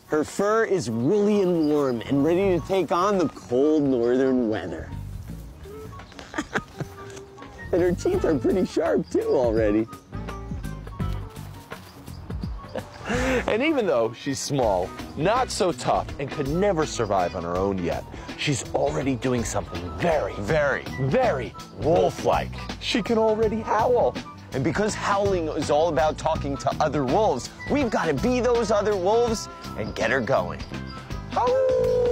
Her fur is woolly and warm and ready to take on the cold northern weather. And her teeth are pretty sharp, too, already. And even though she's small, not so tough, and could never survive on her own yet, she's already doing something very wolf-like. She can already howl. And because howling is all about talking to other wolves, we've got to be those other wolves and get her going. Howl!